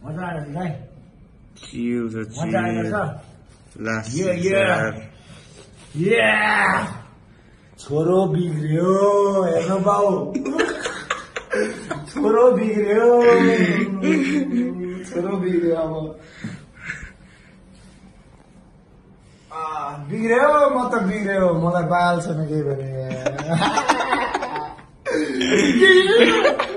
मजा आयो गाई Cue the मजा आएको छ last छोरो बिग्रियो हेर्नु बाउ छोरो बिग्रियो अब बिग्रियो म त बिग्रियो मलाई बाल छैन केही भने